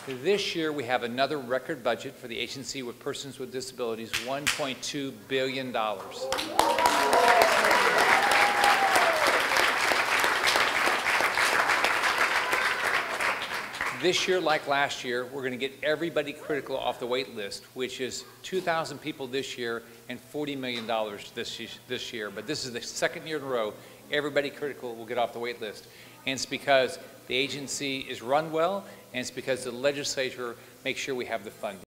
This year, we have another record budget for the agency with persons with disabilities, $1.2 billion. This year, like last year, we're going to get everybody critical off the wait list, which is 2,000 people this year and $40 million this year. But this is the second year in a row everybody critical will get off the wait list. And it's because the agency is run well, and it's because the legislature makes sure we have the funding.